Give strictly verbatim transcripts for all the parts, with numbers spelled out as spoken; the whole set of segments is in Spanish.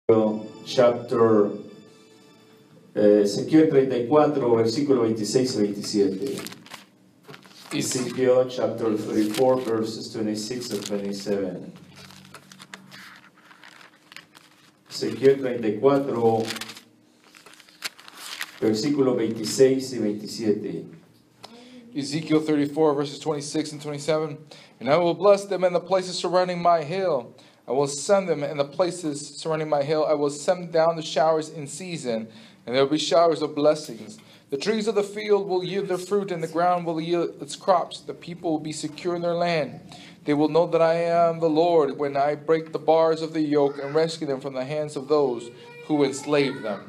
Chapter eh, Ezequiel treinta y cuatro, versículo veintiséis y veintisiete. Ezekiel chapter thirty-four, verses twenty-six and twenty-seven. Ezequiel treinta y cuatro, versículos veintiséis y veintisiete. Ezekiel thirty-four, verses twenty-six and twenty-seven. And I will bless them in the places surrounding my hill. I will send them in the places surrounding my hill. I will send down the showers in season, and there will be showers of blessings. The trees of the field will yield their fruit, and the ground will yield its crops. The people will be secure in their land. They will know that I am the Lord when I break the bars of the yoke and rescue them from the hands of those who enslave them.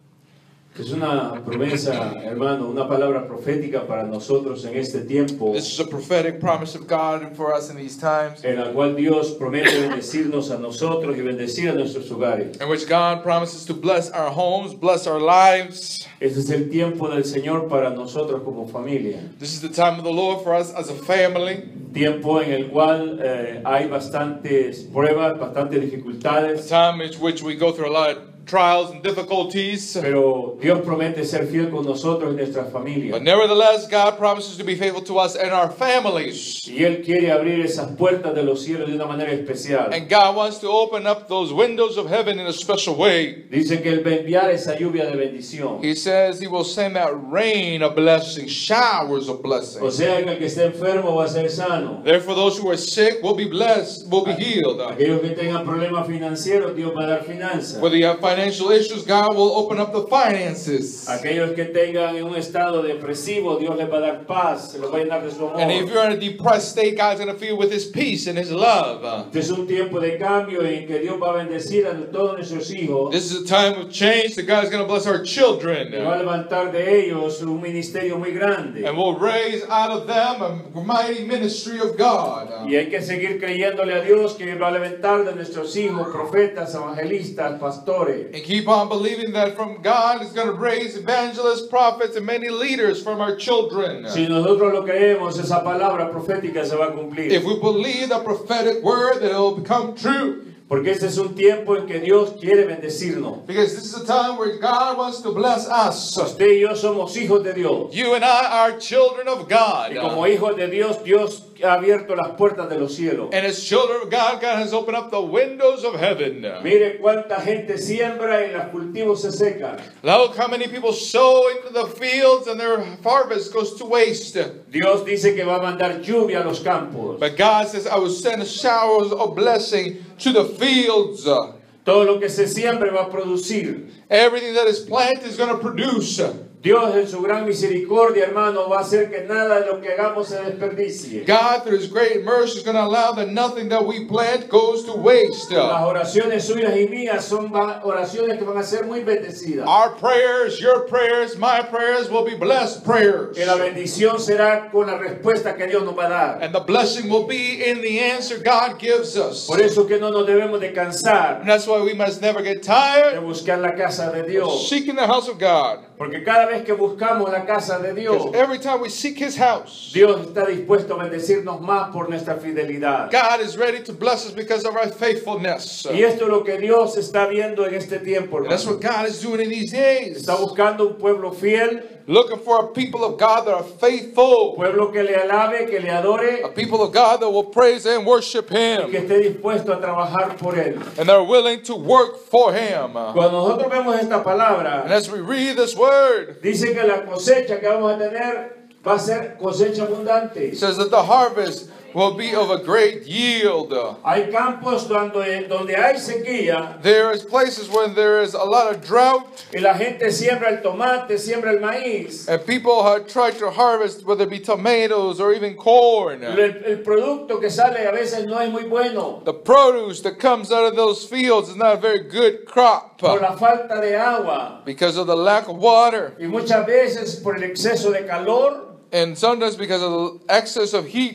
Es una promesa, hermano, una palabra profética para nosotros en este tiempo, This is a prophetic promise of God for us in these times, en la cual Dios promete bendecirnos a nosotros y bendecir a nuestros hogares. in which God promises to bless our homes, bless our lives. Este es el tiempo del Señor para nosotros como familia. This is the time of the Lord for us as a family. Tiempo en el cual eh, hay bastantes pruebas, bastantes A dificultades, time in which we go through a lot of trials and difficulties. pero Dios promete ser fiel con nosotros y nuestras familias. But nevertheless, God promises to be faithful to us and our families. Y Él quiere abrir esas puertas de los cielos de una manera especial. And God wants to open up those windows of heaven in a special way. Dice que Él va a enviar esa lluvia de bendición. He says He will send that rain of blessing, showers of blessing. O sea, que el que esté enfermo va a ser sano. Therefore, those who are sick will be blessed, will be healed. Aquellos que tengan problemas financieros, Dios va a dar finanzas. Whether you have financial issues, God will open up the finances. Aquellos que tengan en un estado depresivo, Dios les va a dar paz, se los va a llenar de su And if amor. you're in a depressed state, God's going to fill you with His peace and His love. Este es un tiempo de cambio en que Dios va a bendecir a todos nuestros hijos This is a time of change that God is going to bless our children. y va a levantar de ellos un ministerio muy grande. And will raise out of them a mighty ministry of God. Y hay que seguir creyéndole a Dios que va a levantar de nuestros hijos profetas, evangelistas, pastores. And keep on believing that from God is going to raise evangelists, prophets, and many leaders from our children. Si nosotros lo creemos, esa palabra profética se va a cumplir. If we believe the prophetic word, that it will become true. Porque este es un tiempo en que Dios quiere bendecirnos. Because this is a time where God wants to bless us. Usted y yo somos hijos de Dios. You and I are children of God. Y como hijos de Dios, Dios ha abierto las puertas de los cielos. And as children of God, God has opened up the windows of heaven. Mire cuánta gente siembra y los cultivos se secan. Look how many people sow into the fields and their harvest goes to waste. Dios dice que va a mandar lluvia a los campos. But God says, I will send showers of blessing to the fields. Todo lo que se siembre va a producir. Everything that is planted is going to produce. Dios en su gran misericordia, hermano, va a hacer que nada de lo que hagamos se desperdicie. God, through His great mercy, is going to allow that nothing that we plant goes to waste. Las oraciones suyas y mías son va- oraciones que van a ser muy bendecidas. Our prayers, your prayers, my prayers will be blessed prayers. Que la bendición será con la respuesta que Dios nos va a dar. And the blessing will be in the answer God gives us. Por eso que no nos debemos de cansar And that's why we must never get de tired buscar la casa de of Dios. seeking the house of God. Porque cada vez que buscamos la casa de Dios, Because every time we seek His house, Dios está dispuesto a bendecirnos más por nuestra fidelidad. God is ready to bless us because of our faithfulness. Y esto es lo que Dios está viendo en este tiempo, And that's hermano. what God is doing in these days. Está buscando un pueblo fiel, Looking for a people of God that are faithful. pueblo que le alabe, que le adore, A people of God that will praise and worship que Him. esté dispuesto a trabajar por Él. And they're willing to work for Him. Cuando nosotros vemos esta palabra, And as we read this word, dice que la cosecha que vamos a tener va a ser cosecha abundante. it says that the harvest will be of a great yield. Hay campos donde, donde hay sequía There is places where there is a lot of drought, y la gente siembra el tomate, siembra el maíz. and people have tried to harvest, whether it be tomatoes or even corn. El, el producto que sale a veces no es muy bueno The produce that comes out of those fields is not a very good crop por la falta de agua because of the lack of water, y muchas veces por el exceso de calor and sometimes because of the excess of heat.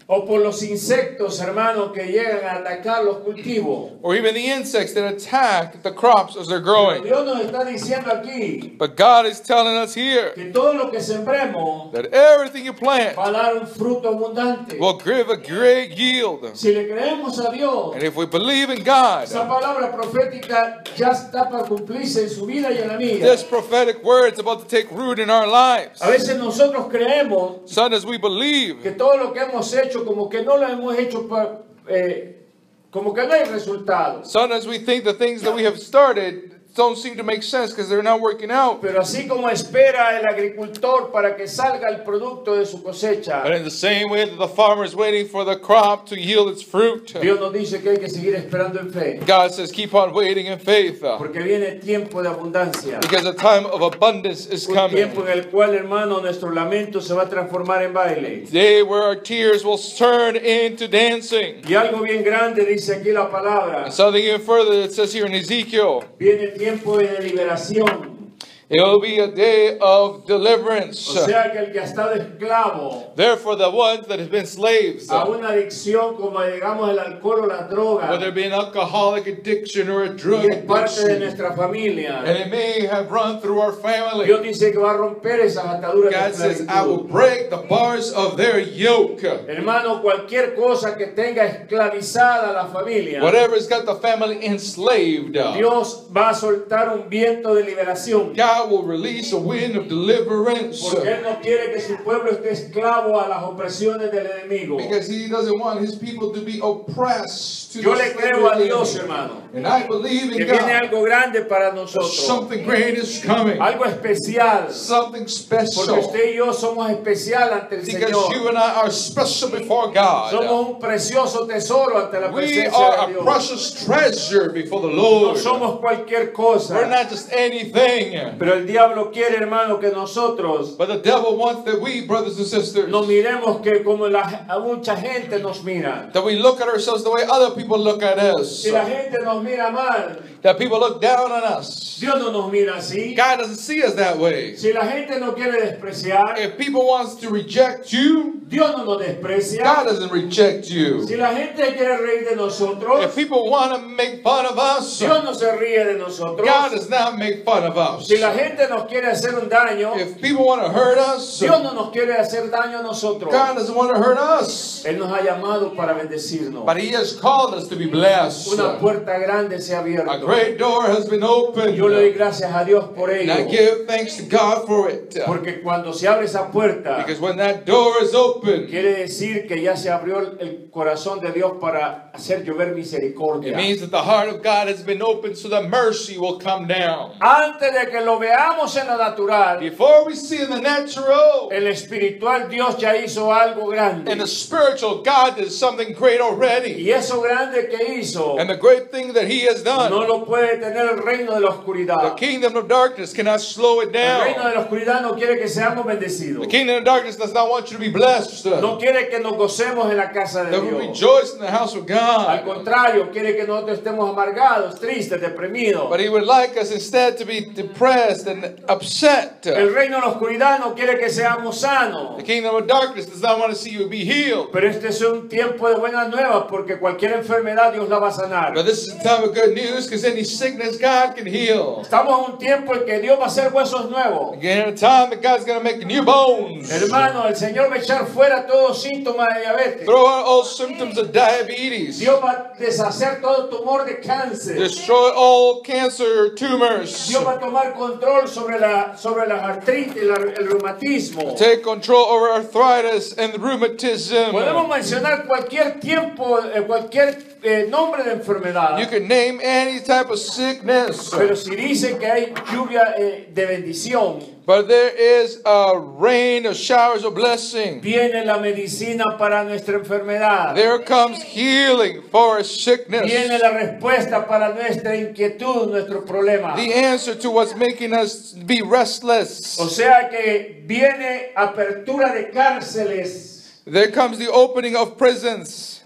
o por los insectos, hermanos, que llegan a atacar los cultivos. or even the insects that attack the crops as they're growing. Dios nos está diciendo aquí But God is telling us here que todo lo que sembremos that everything you plant va a dar un fruto abundante. will give a great yield. Si le creemos a Dios, And if we believe in God, esa palabra profética ya está para cumplirse en su vida y en la mía. this prophetic word is about to take root in our lives. A veces nosotros creemos Son, as we believe que todo lo que hemos hecho como que no lo hemos hecho pa- eh, como que no hay resultados. Sometimes we think the things that we have started don't seem to make sense because they're not working out. Pero así como espera el agricultor para que salga el producto de su cosecha, But in the same way that the farmer is waiting for the crop to yield its fruit, Dios nos dice que hay que seguir esperando en fe, God says keep on waiting in faith, uh, porque viene tiempo de abundancia, because a time of abundance is un coming. tiempo en el cual, hermano, nuestro lamento se va a transformar en baile. Day where our tears will turn into dancing. Y algo bien grande dice aquí la palabra, And something even further that says here in Ezekiel, viene tiempo de liberación. it will be a day of deliverance. O sea que el que ha estado esclavo Therefore, the ones that have been slaves, a una adicción como digamos el alcohol o la droga, whether it be an alcoholic addiction or a y drug es parte de addiction, nuestra familia, and it may have run through our family, Dios dice que va a romper esas ataduras de God says, I will esclavitud. break the bars of their yoke. Hermano, cualquier cosa que tenga esclavizada a la familia, Whatever's got the family enslaved, Dios va a soltar un viento de liberación. God will release a wind of deliverance. Porque Él no quiere que su pueblo esté esclavo a las opresiones del enemigo. Because He doesn't want His people to be oppressed. To Yo the le creo a slavery. Dios, hermano, And I believe que in viene God. algo grande para nosotros. Something great is coming. Algo especial. Something Porque special. usted y yo somos especial ante el Because Señor. you and I are special before God. Somos un precioso tesoro ante la We presencia are de a Dios. precious treasure before the No Lord. somos cualquier We're cosa. not just anything. Pero el diablo quiere, hermano, que nosotros But the devil wants that we, brothers and sisters, nos miremos que como la, a mucha gente nos mira. that we look at ourselves the way other people look at us. Si la gente nos mira mal, That people look down on us. Dios no nos mira así. God doesn't see us that way. Si la gente no quiere despreciar, If people wants to reject you, Dios no nos desprecia. God doesn't reject you. Si la gente quiere reír de nosotros, If people want to make fun of us, Dios no se ríe de nosotros. God does not make fun of us. Si la gente nos quiere hacer un daño, If people want to hurt us, Dios no nos quiere hacer daño a nosotros. God doesn't want to hurt us. Él nos ha llamado para bendecirnos. But He has called us to be blessed. Una puerta grande se ha A abierto. great door has been opened. Yo le doy gracias a Dios por And I ello. give thanks to God for it. Porque cuando se abre esa puerta, Because when that door is open, quiere decir que ya se abrió el corazón de Dios para hacer llover it misericordia. means that the heart of God has been opened so that mercy will come down. Antes de que lo veamos en lo natural, Before we see in the natural, el espiritual Dios ya hizo algo grande. in the spiritual, God did something great already. Y eso grande que hizo, And the great thing that He has no done, lo puede tener el reino de la the oscuridad. kingdom of darkness cannot slow it El reino down. de la oscuridad no quiere que seamos bendecidos. The kingdom of darkness does not want you to be blessed. No quiere que nos gocemos en la casa de That we Dios. rejoice in the house of Al God. contrario, quiere que nosotros estemos amargados, tristes, deprimidos. But He would like us instead to be depressed and upset. El reino de la oscuridad no quiere que seamos sanos. The kingdom of darkness does not want to see you be healed. Pero este es un tiempo de buenas nuevas porque cualquier enfermedad Dios la va a sanar. But this is a time of good news because any sickness God can heal. Estamos en un tiempo en que Dios va a hacer huesos nuevos. Again, a time that God's going to make new bones. Hermano, el Señor va a echar fuera todos síntomas de diabetes. Throw out all symptoms of diabetes. Dios va a deshacer todo tumor de cáncer. Destroy all cancer tumors. Dios va a tomar control sobre la sobre la artritis, la- el reumatismo. Take control over arthritis and rheumatism. Podemos mencionar cualquier tiempo, eh, cualquier eh, nombre de enfermedad. You can name any type of sickness. Pero si dice que hay lluvia eh, de bendición, But there is a rain of showers of blessing. viene la medicina para nuestra enfermedad. There comes healing for our sickness. Viene la respuesta para nuestra inquietud, nuestro problema. The answer to what's making us be restless. O sea que viene apertura de cárceles. There comes the opening of prisons.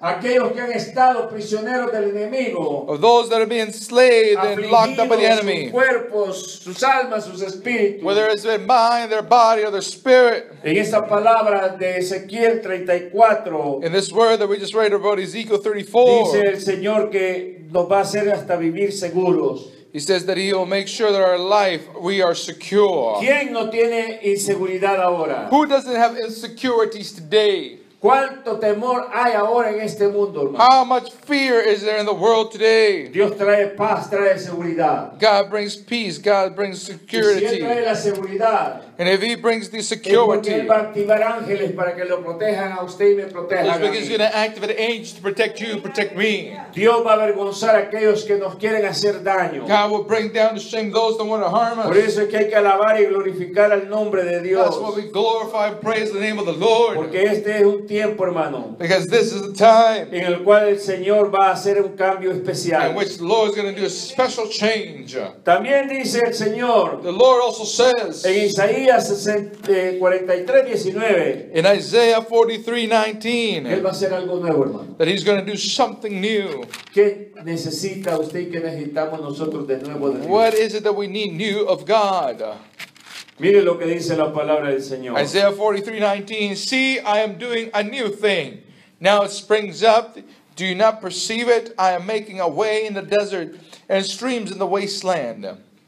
aquellos que han estado prisioneros del enemigo, of those that are being enslaved and locked up by the afligidos enemy, sus cuerpos, sus almas, sus espíritus. whether it's their mind, their body, or their spirit. En esta palabra de Ezequiel treinta y cuatro, In this word that we just read about Ezekiel thirty-four, dice el Señor que nos va a hacer hasta vivir seguros. he says that he will make sure that our life, we are secure. ¿Quién no tiene inseguridad ahora? Who doesn't have insecurities today? ¿Cuánto temor hay ahora en este mundo, hermano? How much fear is there in the world today? Dios trae paz, trae seguridad. God brings peace. God brings Y si Él security. trae la seguridad, And if he brings the es porque security, Él va a activar ángeles para que lo protejan a usted y me protejan it's a because he's mí. going to activate angels to protect you, protect me. Dios va a avergonzar a aquellos que nos quieren hacer daño. God will bring down to shame those that want to harm Por us. eso es que hay que alabar y glorificar al nombre de Dios. That's why we glorify and praise the name of the Lord. Porque este es un tiempo, hermano, Because this is the time en el cual el Señor va a hacer un cambio in especial. which the Lord is going to do a special change. También dice el Señor The Lord also says en Isaías cuarenta y tres, diecinueve, in Isaiah forty-three nineteen Él va a hacer algo nuevo, hermano. that he's going to do something new. ¿Qué necesita usted y qué necesitamos nosotros de nuevo de Dios? What is it that we need new of God? Mire lo que dice la palabra del Señor. Isaiah forty-three nineteen, see, I am doing a new thing. Now it springs up. Do you not perceive it? I am making a way in the desert and streams in the wasteland.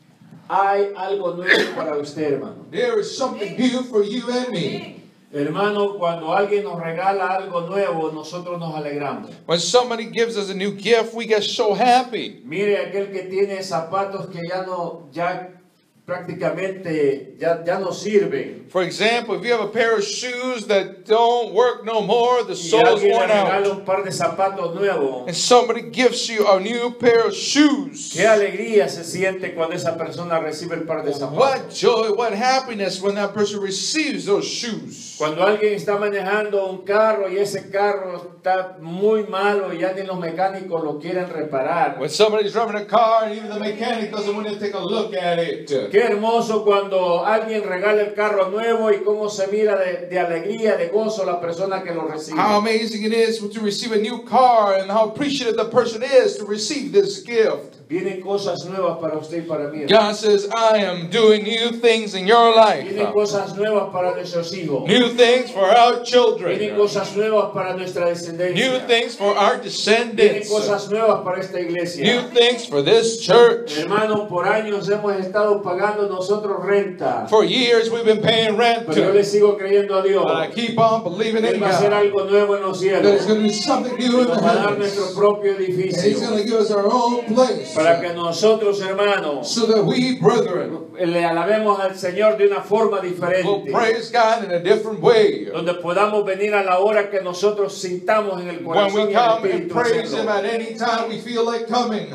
Hay algo nuevo para usted, hermano. There is something new for you and me. Hermano, cuando alguien nos regala algo nuevo, nosotros nos alegramos. When somebody gives us a new gift, we get so happy. Mire aquel que tiene zapatos que ya no, ya prácticamente ya, ya no sirven. For example, if you have a pair of shoes that don't work no more, the Y sole's alguien le worn out, regala un par de zapatos nuevos. and somebody gives you a new pair of shoes. Qué alegría se siente cuando esa persona recibe el par de zapatos. What joy, what happiness when that person receives those shoes. Cuando alguien está manejando un carro y ese carro está muy malo y ya ni los mecánicos lo quieren reparar. When somebody's driving a car and even the mechanic doesn't want to take a look at it. Qué hermoso cuando alguien regala el carro nuevo y cómo se mira de, de alegría, de gozo la persona que lo recibe. How amazing it is to receive a new car and how appreciative the person is to receive this gift. Vienen cosas nuevas para usted y para mí. God says, I am doing new things in your life. Vienen cosas nuevas para nuestros hijos. New things for our children. Vienen cosas nuevas para nuestra New descendencia. things for our Vienen descendants. cosas nuevas para esta iglesia. New things for this church. Hermano, por años hemos estado pagando nosotros renta. For years we've been paying rent. Pero yo le sigo creyendo a Dios. But I keep on believing in Él va a hacer God. algo nuevo en los That cielos. it's going to be something new in Nos the va a dar heavens. nuestro propio And He's edificio. going to give us our own place. Para que nosotros, hermanos, So that we, brethren, le alabemos al Señor de una forma will diferente. praise God in a different way. Donde podamos venir a la hora que nosotros sintamos en el When corazón we y el come and espíritu praise Him hacerlo. at any time we feel like coming.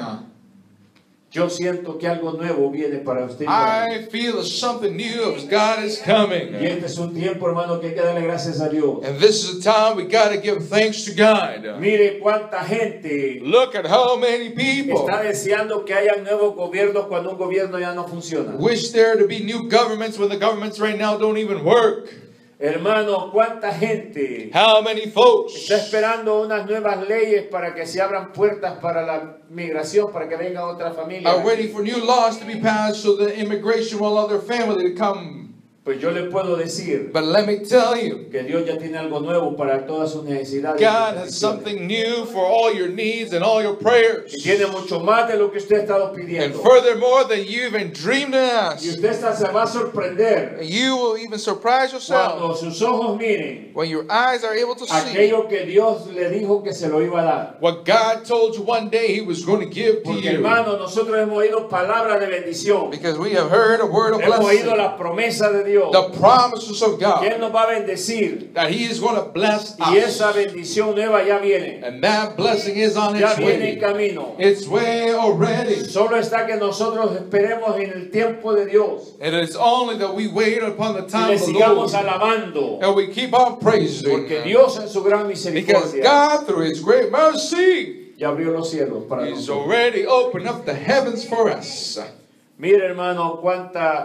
Yo siento que algo nuevo viene para usted. y para mí. I feel that something new of God is coming. Y este es un tiempo, hermano, que hay que darle gracias a Dios. And this is the time we got to give thanks to God. Mire cuánta gente Look at how many people está deseando que haya nuevos gobiernos cuando un gobierno ya no funciona. wish there to be new governments when the governments right now don't even work. Hermano, cuánta gente How many folks está esperando unas nuevas leyes para que se abran puertas para la migración, para que venga otra familia. are waiting for new laws to be passed so that immigration will allow their family to come. Pues yo le puedo decir But let me tell you, que Dios ya tiene algo nuevo para todas sus necesidades. y God has peticiones. something new for all your needs and all your prayers. Y tiene mucho más de lo que usted ha estado And pidiendo. furthermore than you even dreamed of Y ask. usted está- se va a sorprender And you will even surprise yourself cuando sus ojos miren when your eyes are able to see aquello que Dios le dijo que se lo iba a dar. what God told you one day He was going to give to Porque you. hermano, nosotros hemos oído palabras de bendición. Because we have heard a word of Hemos oído blessing. la promesa de Dios. The promises of Que Él God. nos va a bendecir. That He is going to bless Y esa us. bendición nueva ya viene. And that blessing is on Ya its viene en way. camino. It's way already. Solo está que nosotros esperemos en el tiempo de Dios. And it's only that we wait upon the Y time le of the sigamos Lord. alabando. And we keep on praising. Porque Dios en su gran Because misericordia God, through His great mercy, ya abrió los cielos para He's nosotros. already opened up the heavens for us. Mire hermano, cuánta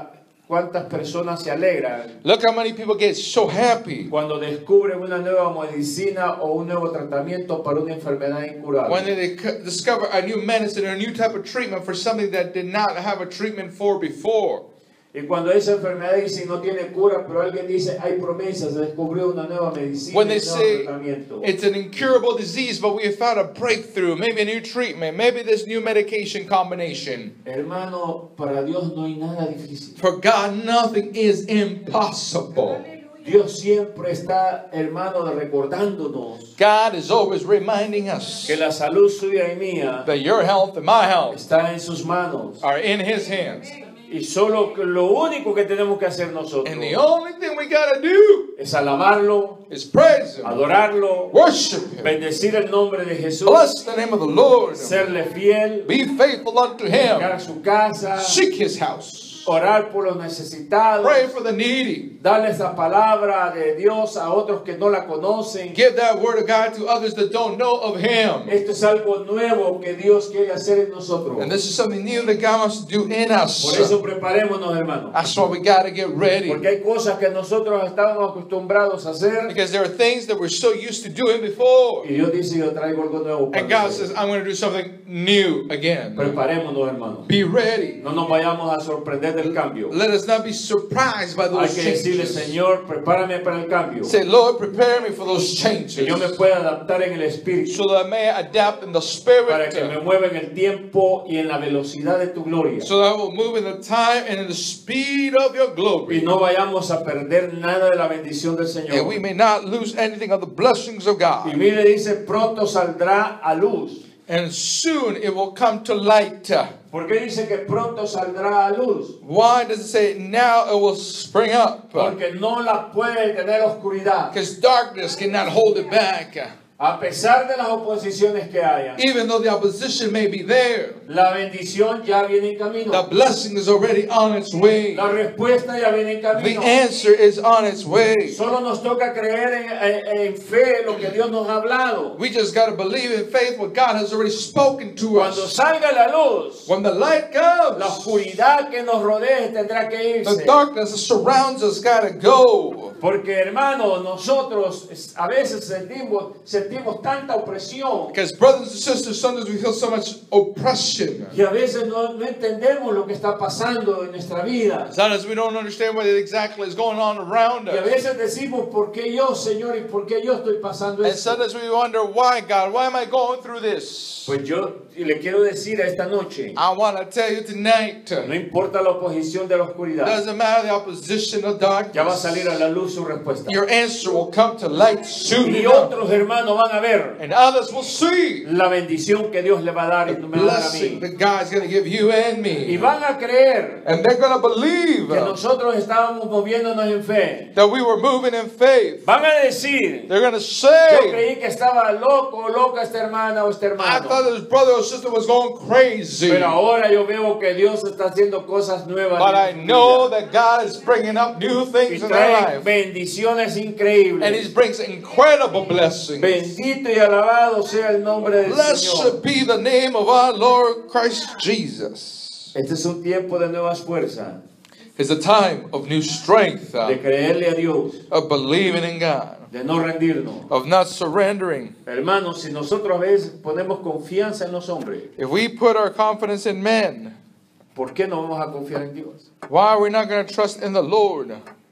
cuántas personas se alegran Look how many people get so happy cuando descubren una nueva medicina o un nuevo tratamiento para una enfermedad when incurable. they dic- discover a new medicine or a new type of treatment for something that did not have a treatment for before. Y cuando esa enfermedad dice no tiene cura, pero alguien dice hay promesas, se descubrió una nueva medicina, When un they nuevo say tratamiento. it's an incurable disease, but we have found a breakthrough, maybe a new treatment, maybe this new medication combination. Hermano, para Dios no hay nada difícil. For God, nothing is impossible. Dios siempre está, hermano, recordándonos God is always reminding us que la salud suya y mía that your health and my health está en sus manos. are in His hands. Y solo que lo único que tenemos que hacer nosotros And the only thing we gotta do es alabarlo, is praise Him, adorarlo, worship Him, bendecir el nombre de Jesús, bless the name of the Lord, serle fiel, be faithful unto Him, llegar a su casa, seek His house, orar por los necesitados, pray for the needy, darle esa palabra de Dios a otros que no la conocen. give that word of God to others that don't know of Him. Esto es algo nuevo que Dios quiere hacer en nosotros. And this is something new that God wants to do in Por us. eso preparémonos, hermanos. That's why we gotta get ready. Porque hay cosas que nosotros estábamos acostumbrados a hacer. Because there are things that we're so used to doing before. Y Dios dice, yo traigo algo nuevo para And God ustedes. says, I'm going to do something new again. Preparémonos, hermanos. Be ready. No nos vayamos a sorprender del cambio. Let us not be surprised by Hay those que decirle, changes. Señor, prepárame para el cambio. Say, Lord, prepare me for those Que changes. yo me pueda adaptar en el espíritu. So that I may adapt in the Para que me spirit. mueva en el tiempo y en la velocidad de tu gloria. So that I will move in the time and in the speed of your Y glory. no vayamos a perder nada de la bendición del Señor. And we may not lose anything of the blessings of Y God. mire, dice, pronto saldrá a luz. And soon it will come to light. ¿Por qué dice que pronto saldrá a luz? Why does it say now it will spring up? Porque no la puede tener oscuridad. Because darkness cannot hold it back. A pesar de las oposiciones que haya, Even though the opposition may be there, la bendición ya viene en the camino. blessing is already on its way. La respuesta ya viene en The camino. answer is on its way. Solo nos toca creer en, en- en fe lo que Dios nos ha hablado. We just got to believe in faith what God has already spoken to Cuando us. salga la luz, When the light la comes, oscuridad que nos rodee tendrá que the irse. darkness that surrounds us got to go. Porque, hermano, nosotros es- a veces sentimos, sentimos tanta opresión Because brothers and sisters, sometimes we feel so much oppression. y a veces no, no entendemos lo que está pasando en nuestra vida. Sometimes we don't understand what exactly is going on around Y a us. veces decimos, ¿por qué yo, Señor? ¿Y por qué yo estoy pasando And esto? sometimes we wonder, why God? Why am I going through this? Pues yo le quiero decir a esta noche, I want to tell you tonight, no importa la oposición de la oscuridad, doesn't matter the opposition of ya va a darkness. salir a la luz su respuesta. Your answer will come to light soon Y enough. otros hermanos van a ver And others will see la bendición que Dios le va a dar y the me va a dar a blessing mí. that God's going to give you and Y me. van a creer And they're going to believe que nosotros estábamos moviéndonos en fe. that we were moving in faith. Van a decir, They're going to yo say, creí que estaba loco o loca esta hermana o este I hermano. thought this brother or sister was going crazy. Pero ahora yo veo que Dios está haciendo cosas nuevas. But I en su know vida. that God is bringing up new Y things in their trae life. bendiciones And He increíbles. brings incredible blessings. Bendito y alabado sea el nombre del Blessed Señor. be the name of our Lord Christ Jesus. Este es un tiempo de nuevas fuerzas, It's a time of new strength, uh, de creerle a Dios, of believing in God, de no rendirnos. of not surrendering. Hermanos, si nosotros a veces ponemos confianza en los hombres, If we put our confidence in men, ¿por qué no vamos a confiar en Dios? why are we not going to trust in the Lord?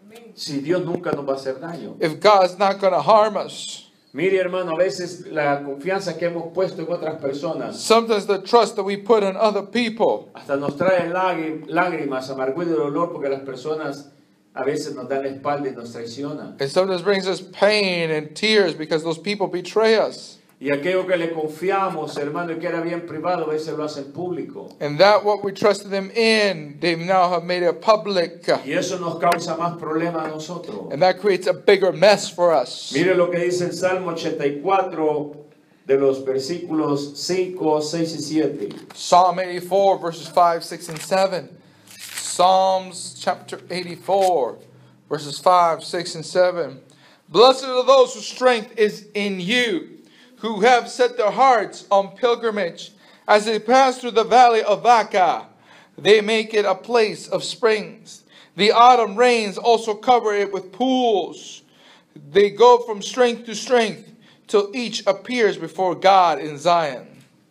Si Dios nunca nos va a hacer daño. If God's not going to harm us? Mire, hermano, a veces la confianza que hemos puesto en otras personas Sometimes the trust that we put in other people hasta nos trae lágrim- lágrimas, amargura y dolor porque las personas a veces nos dan la espalda y nos traicionan. it sometimes brings us pain and tears because those people betray us. Y aquello que le confiamos, hermano, y que era bien privado, a veces lo hacen público. And that what we trusted them in, they now have made it public. Y eso nos causa más problemas a nosotros. And that creates a bigger mess for us. Mire lo que dice el Salmo ochenta y cuatro de los versículos cinco, seis y siete. Psalm eighty-four, verses five, six, and seven. Psalms chapter eighty-four, verses five, six, and seven. Blessed are those whose strength is in you, who have set their hearts on pilgrimage. As they pass through the valley of Baca, they make it a place of springs. The autumn rains also cover it with pools. They go from strength to strength till each appears before God in Zion.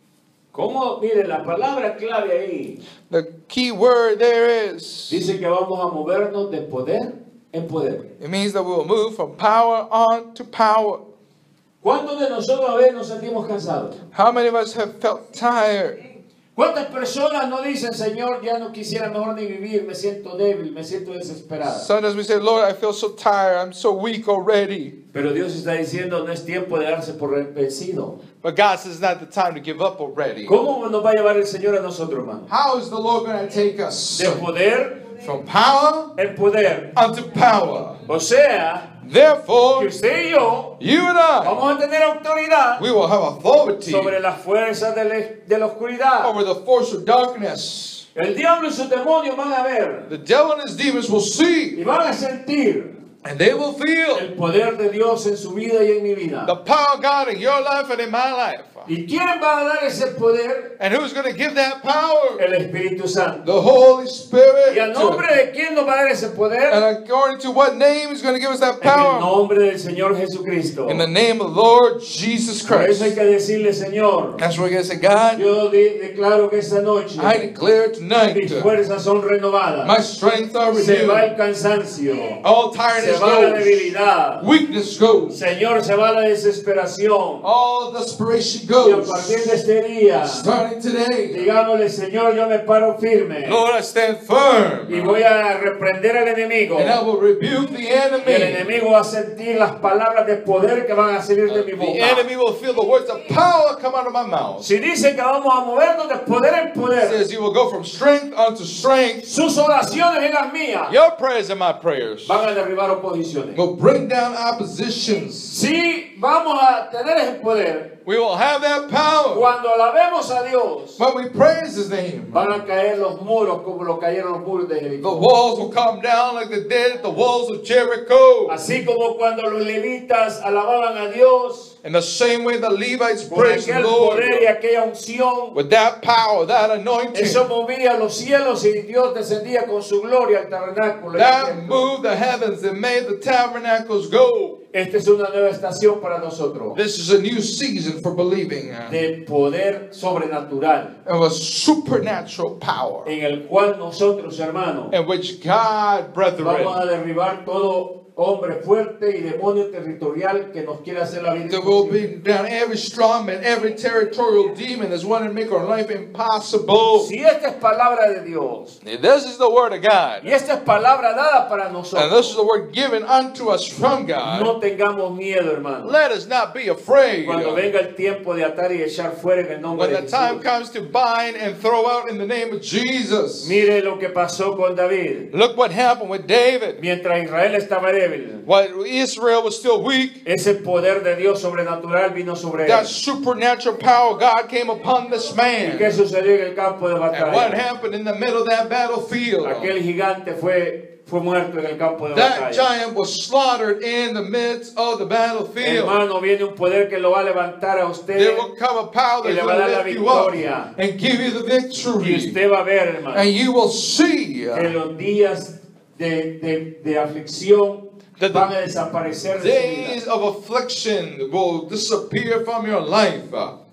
¿Cómo? Mire, la palabra clave ahí The key word there is, dice que vamos a movernos de poder en poder. it means that we will move from power on to power. ¿Cuántos de nosotros a veces nos sentimos cansados? How many of us have felt tired? ¿Cuántas personas no dicen, Señor, ya no quisiera mejor ni vivir, me siento débil, me siento desesperada? Sometimes we say, Lord, I feel so tired, I'm so weak already. Pero Dios está diciendo, no es tiempo de darse por vencido. But God says it's not the time to give up already. ¿Cómo nos va a llevar el Señor a nosotros, hermano? How is the Lord going to take us De poder from power en poder. unto power? O sea, que Therefore, usted y yo you and I, vamos a tener autoridad we will have authority sobre las fuerzas de la, de la oscuridad. over the force of darkness. El diablo y sus demonios van a ver The devil and his demons will see, y van a sentir and they will feel el poder de Dios en su vida y en mi vida. the power of God in your life and in my life. ¿Y quién va a dar ese poder? And who's going to give that power? El Espíritu Santo. The Holy Spirit. ¿Y a nombre de quién nos va a dar ese poder? And according to what name is going to give us that En el power? nombre del Señor Jesucristo. In the name of the Lord Jesus Por eso hay Christ. que decirle, Señor, That's where we're going to say, God, yo de- declaro que esta noche I declare tonight mis fuerzas son renovadas. my strength are Se va renewed. el cansancio. All Se tiredness va la goes. debilidad. Weakness goes. Señor, se va la desesperación. All desperation Y a partir goes. de este día, Starting today, digámosle, Señor, yo me paro firme. Lord, I stand Y firm. voy a reprender al enemigo. And I will rebuke the Y el enemy. enemigo va a sentir las palabras de poder que van a salir de mi The boca. enemy will feel the words of power come out of my mouth. Si dice que vamos a movernos de poder en It poder, says you will go from strength unto strength. sus oraciones y las mías Your prayers and my prayers van a derribar oposiciones. will bring down oppositions. Si vamos a tener ese poder, We will have that power. cuando alabemos a Dios, When we praise His name, van a caer los muros como lo cayeron los muros de the Jericó. walls will come down like they did the walls of Jericho. Así como cuando los levitas alababan a Dios In the same way the Levites con praised the aquel Lord poder y aquella unción, with that power, that anointing, eso movía los cielos y Dios descendía con su gloria al tabernáculo. y al that templo. moved the heavens and made the tabernacles go. Esta es una nueva estación para nosotros This is a new season for believing de poder sobrenatural of a supernatural power en el cual nosotros, hermanos, in which God, vamos a brethren, derribar todo hombre fuerte y demonio territorial que nos quiera hacer la vida that will imposible. be down every strong man, every territorial demon that's wanting to make our life impossible. Si esta es palabra de Dios This is the word of God. y esta es palabra dada para And this is nosotros, the word given unto us from God. no tengamos miedo, hermano. Let us not be afraid. Cuando venga el tiempo de atar y echar fuera en el nombre When de the time Jesús. comes to bind and throw out in the name of Jesus. Mire lo que pasó con David. Look what happened with David. Mientras Israel estaba débil, While Israel was still weak, ese poder de Dios sobrenatural vino sobre that él. supernatural power of God came upon this ¿Y man. qué sucedió en el campo de And what batalla? happened in the middle of that battlefield? Aquel gigante fue, fue muerto en el campo de That batalla. giant was slaughtered in the midst of the battlefield. Hermano, viene un poder que lo va a levantar a usted There will come a power y that's le va a going dar la to lift you up victoria. and give you the Y victory. usted va a ver, hermano, And you will see que los días de, de, de aflicción that van the a desaparecer de su vida. days of affliction will disappear from your life.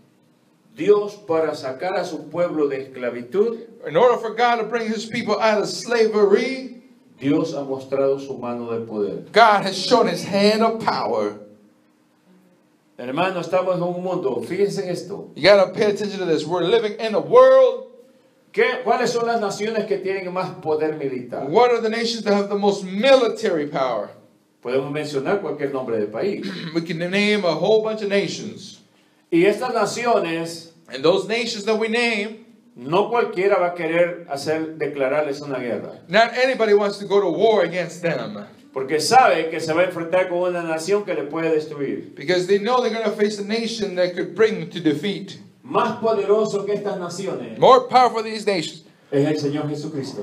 Dios, para sacar a su pueblo de esclavitud, In order for God to bring His people out of slavery, Dios ha mostrado su mano de poder. God has shown His hand of power. Hermano, estamos en un mundo, fíjense en esto. You got to pay attention to this. We're living in a world. ¿Qué, ¿Cuáles son las naciones que tienen más poder militar? What are the nations that have the most military power? Podemos mencionar cualquier nombre de país. We can name a whole bunch of nations. Y estas naciones, And those nations that we name, no cualquiera va a querer hacer declararles una guerra. not anybody wants to go to war against them. Porque sabe que se va a enfrentar con una nación que le puede destruir. Because they know they're going to face a nation that could bring them to defeat. Más poderoso que estas naciones More powerful than these nations es el Señor Jesucristo.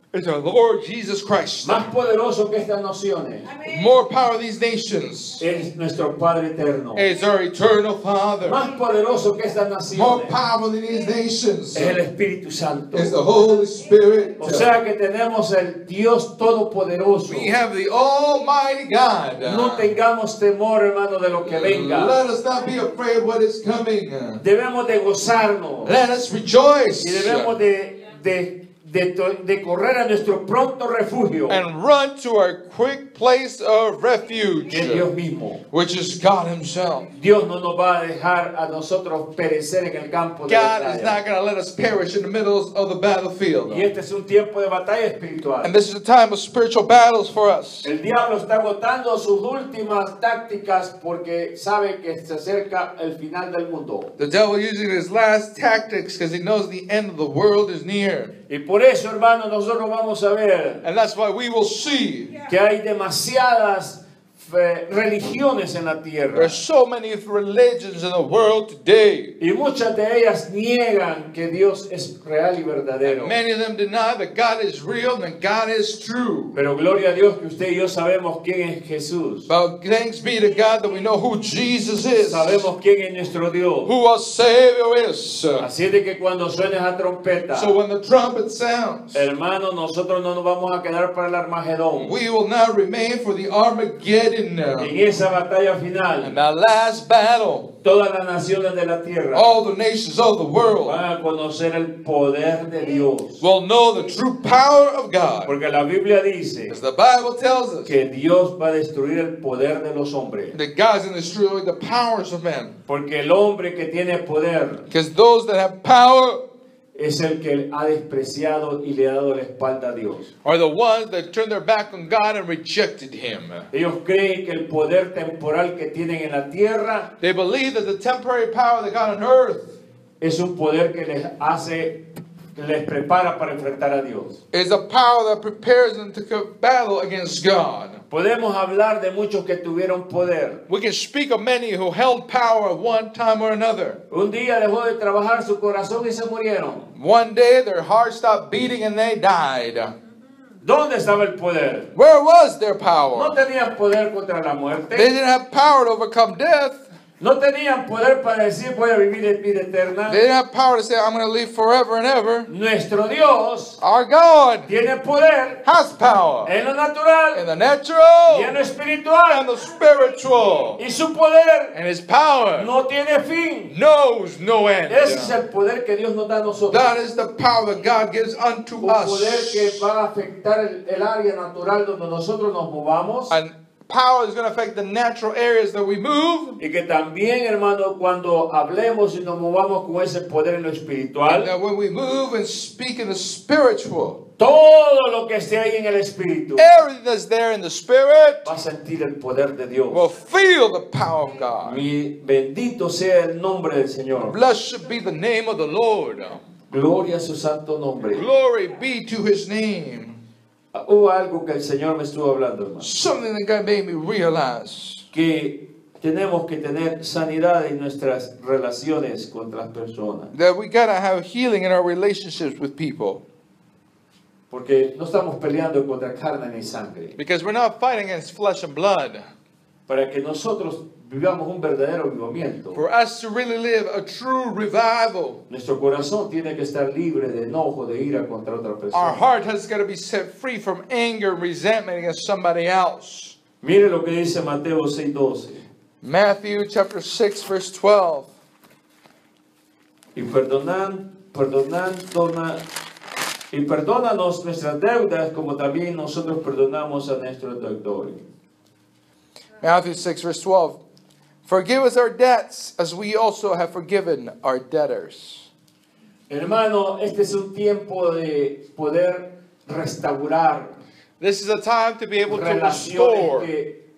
is our Lord Jesus Christ. Más poderoso que estas naciones More power of these nations es nuestro Padre eterno. is our eternal Father. Más poderoso que estas More naciones powerful than these nations es el Espíritu Santo. is the Holy Spirit. O sea que tenemos el Dios Todopoderoso. We have the Almighty God. No tengamos temor, hermano, de lo que venga. Let us not be afraid of what is coming. Debemos de gozarnos Let us rejoice y debemos de, de, de, de correr a nuestro pronto refugio, and run to our quick place of refuge, que es Dios mismo. which is God Himself. Dios no nos va a dejar a nosotros perecer en el campo de God is batalla. not going to let us perish in the middle of the battlefield. Y este es un tiempo de batalla espiritual. And this is a time of spiritual battles for us. El diablo está agotando sus últimas tácticas porque sabe que se acerca el final del mundo. The devil using his last tactics because he knows the end of the world is near. Y por eso, hermano, nosotros vamos a ver And that's why we will see que hay demasiadas eh, religiones en la tierra. there's so many religions in the world today. Y muchas de ellas niegan que Dios es real y verdadero. Many of them deny that God is real and that God is true. Pero gloria a Dios que usted y yo sabemos quién es Jesús. But thanks be to God that we know who Jesus is, Sabemos quién es nuestro Dios. who our Savior is. Así de que cuando suene esa trompeta, So when the trumpet sounds, hermano, nosotros no nos vamos a quedar para el Armagedón. we will not remain for the Armageddon. En esa batalla final, And that last battle, todas las naciones de la tierra all the nations of the world van a conocer el poder de Dios. will know the true power of God. Porque la Biblia dice As the Bible tells us que Dios va a destruir el poder de los hombres. that God's going to destroy the powers of men. Porque el hombre que tiene poder Because those that have power es el que ha despreciado y le ha dado la espalda a Dios. are the ones that turned their back on God and rejected Him. Ellos creen que el poder temporal que tienen en la tierra They believe that the temporary power that God on earth es un poder que les hace, que les prepara para enfrentar a Dios. is a power that prepares them to co- battle against God. Podemos hablar de muchos que tuvieron poder. We can speak of many who held power at one time or another. Un día dejó de trabajar su corazón y se murieron. One day their heart stopped beating and they died. ¿Dónde estaba el poder? Where was their No power? tenían poder contra la They muerte. didn't have power to overcome death. No tenían poder para decir voy a vivir en vida eterna. They didn't have power to say, I'm going to live forever and ever. Nuestro Dios Our God tiene poder has power en lo natural in the y en natural lo and espiritual. the spiritual. Y su poder And His power no tiene fin. knows no end. Ese es el poder que Dios nos da a nosotros. That is the power that God gives unto Un poder us. que va a afectar el, el área natural donde nosotros nos movamos. And power is going to affect the natural areas that we move. Y que también, hermano, cuando hablemos y nos movamos con ese poder en lo And espiritual, that when we move and speak in the spiritual, todo lo que esté ahí en el espíritu everything that's there in the spirit va a sentir el poder de Dios. will feel the power of God. Mi bendito sea el nombre del Señor. Blessed be the name of the Lord. Gloria a su santo nombre. Glory be to His name. Hubo algo que el Señor me estuvo hablando, hermano. Something that God made me realize Que tenemos que tener sanidad en nuestras relaciones con las personas. that we gotta have healing in our relationships with people. Porque no estamos peleando contra carne ni sangre. Because we're not fighting against flesh and blood. Para que nosotros vivamos un verdadero avivamiento, For us to really live a true revival, nuestro corazón tiene que estar libre de enojo, de ira contra otra our persona. heart has got to be set free from anger and resentment against somebody else. Mire lo que dice Mateo seis doce. Matthew chapter six verse twelve. Y perdonan, perdonan, tona, y perdónanos nuestras deudas como también nosotros perdonamos a nuestros deudores. Matthew six verse twelve. Forgive us our debts as we also have forgiven our debtors. Hermano, este es un tiempo de poder restaurar This is a time to be able to relaciones restore que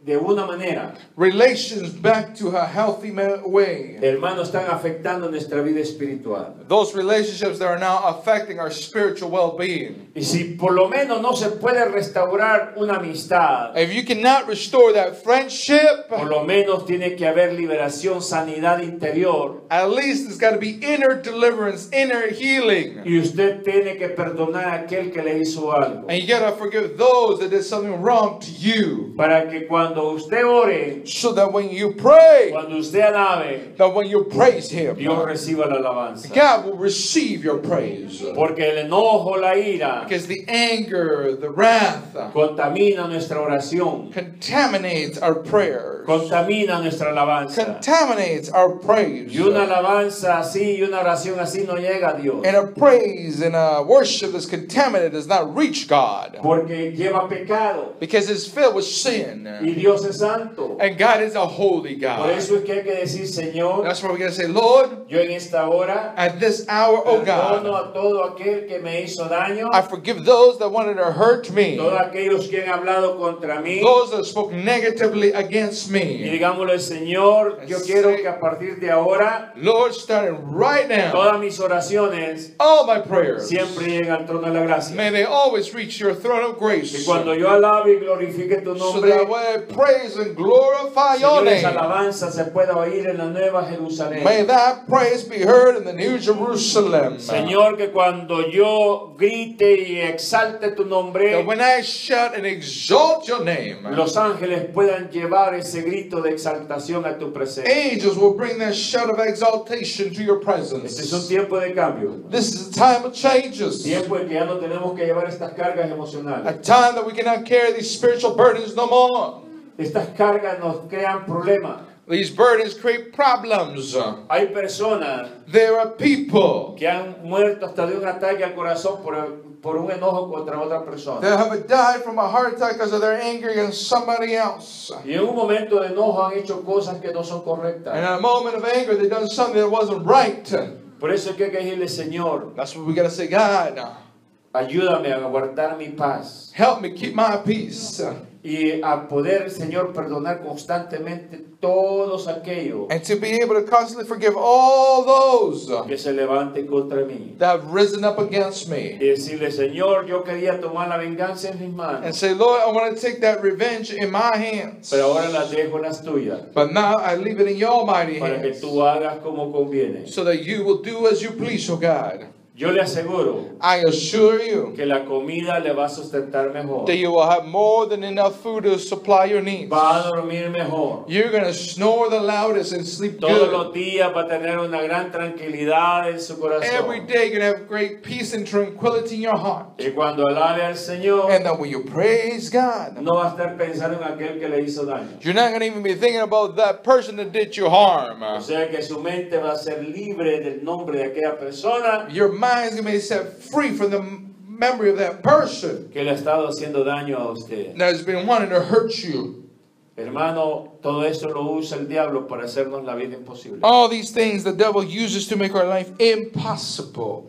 de una manera, relations back to a healthy ma- way. hermanos, están afectando nuestra vida espiritual. Those relationships that are now affecting our spiritual well-being. Y si por lo menos no se puede restaurar una amistad, If you cannot restore that friendship, por lo menos tiene que haber liberación, sanidad interior. at least there's got to be inner deliverance, inner healing. Y usted tiene que perdonar a aquel que le hizo algo. And you got to forgive those that did something wrong to you. Para que cuando usted ore, So that when you pray, cuando usted alabe, that when you praise Him, Dios reciba la alabanza. God will receive your praise. Porque el enojo, la ira, Because the anger, the wrath, contamina nuestra oración, contaminates our prayers, contamina nuestra alabanza. contaminates our praise. Y una alabanza así y una oración así no llega a Dios. And a praise and a worship that's contaminated does not reach God. Porque lleva pecado. Because it's filled with sin. Y Dios es santo. And God is a holy Por God. eso es que hay que decir, Señor, That's why we gotta say, Lord, yo en esta hora at this hour, oh perdono God, a todo aquel que me hizo daño, I forgive those that wanted to hurt me, todos aquellos que han hablado contra mí. those that spoke negatively against Y me. digámosle, Señor, yo And quiero say, que a partir de ahora Lord, starting right now, todas mis oraciones all my prayers, siempre lleguen al trono de la gracia. may they always reach your throne of Y grace. cuando yo alabe y glorifique tu So nombre, that when I praise and glorify your Señor, esa name, alabanza se pueda oír en la Nueva Jerusalén. may that praise be heard in the New Jerusalem. Señor, que cuando yo grite y exalte tu That nombre, when I shout and exalt your name, los ángeles puedan llevar ese grito de exaltación a tu presencia. angels will bring that shout of exaltation to your presence. Este es un tiempo de cambio. This is a time of changes. Tiempo en que ya no tenemos que llevar estas cargas A emocionales. time that we cannot carry these spiritual burdens no more. Estas cargas nos crean problemas. These burdens create problems. Hay personas There are people que han muerto hasta de un ataque al corazón por, por un enojo contra otra persona. that have died from a heart attack because of their anger against somebody else. Y en un momento de enojo han hecho cosas que no son And correctas. in a moment of anger, they've done something that wasn't right. Por eso es que hay que decirle, Señor, That's what we gotta say, God, ayúdame a guardar mi paz help me keep my peace. y a poder, Señor, perdonar constantemente todos aquellos And to be able to constantly forgive all those que se levanten contra mí. that have risen up against me. Y decirle, Señor, yo quería tomar la venganza en mis And manos, say, Lord, I want to take that revenge in my hands. pero ahora la dejo en las tuyas, But now I leave it in your mighty para que hands. tú hagas como conviene. So that you will do as you please, oh God. Yo le aseguro I assure you que la comida le va a sustentar mejor, that you will have more than enough food to supply your needs. va a dormir mejor. You're going to snore the loudest and sleep Todos good. los días va a tener una gran tranquilidad en su Every corazón. day you're going to have great peace and tranquility in your heart. Y cuando alabe al Señor, And then when you praise God, no va a estar pensando en aquel que le hizo daño. you're not going to even be thinking about that person that did you harm. O sea que su mente va a ser libre del nombre de aquella persona Your mind's going to be set free from the memory of that person que le ha estado haciendo daño a usted. that has been wanting to hurt you. Hermano, todo esto lo usa el diablo para hacernos la vida imposible. All these things the devil uses to make our life impossible.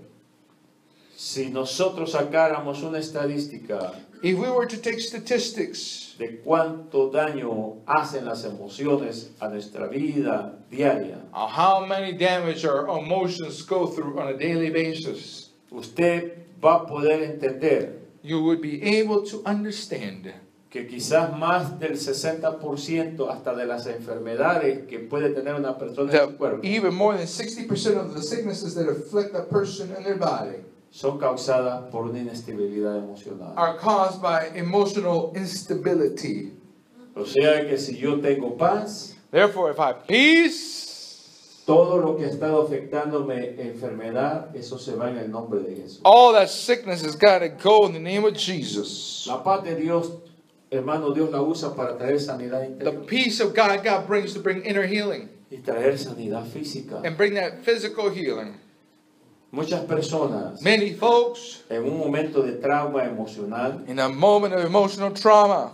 Si nosotros sacáramos una estadística If we were to take statistics de cuánto daño hacen las emociones a nuestra vida diaria, of how many damage our emotions go through on a daily basis, usted va a poder entender you would be able to understand que quizás más del sesenta por ciento hasta de las enfermedades que puede tener una persona en su that cuerpo even more than sixty percent of the sicknesses that afflict a person in their body son causadas por una inestabilidad emocional. are caused by emotional instability. O sea que si yo tengo paz, Therefore, if I have peace, todo lo que ha estado afectándome enfermedad, eso se va en el nombre de Jesús. all that sickness has got to go in the name of Jesus. La paz de Dios, hermano, Dios la usa para traer sanidad The interior peace of God, God brings to bring inner healing y traer sanidad física. and bring that physical healing. Muchas personas Many folks, en un momento de trauma emocional in a moment of emotional trauma,